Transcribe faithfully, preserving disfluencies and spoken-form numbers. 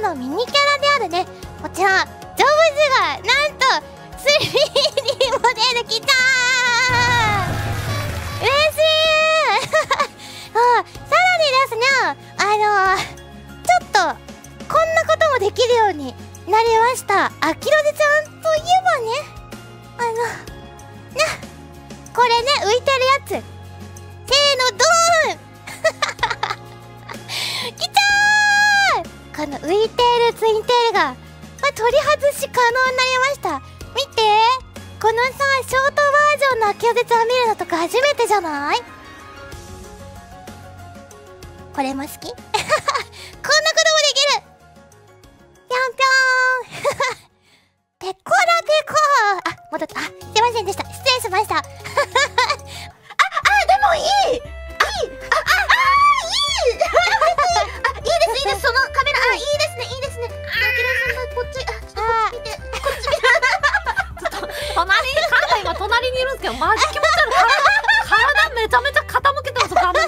のミニキャラであるね、こちらジョブズがなんと スリーディー モデルきたー嬉しいあ、さらにですね、あのー、ちょっとこんなこともできるようになりました。あきろでちゃんといえばね、あのね、これね、浮いてるやつ、せーのドーンきたー、この浮いているツインテールが、まあ、取り外し可能になりました。見て、このさショートバージョンのあきろでちゃん見るのとか初めてじゃない？これも好きこんなこともできる、ぴょんぴょーんペコラペコー、あ、戻った、あ、すいませんでした、失礼しましたあ、あ、でもいいいい、あ、あ、あ、いいあ、いいですいいです、そのカメラ、あ、いいですねいいですね、あきらさんがこっち、あ、ちょっとこっち見て、こっち見てちょっと隣に、カンが今隣にいるんですけど、マジ気持ち悪い。体めちゃめちゃ傾けてます、画面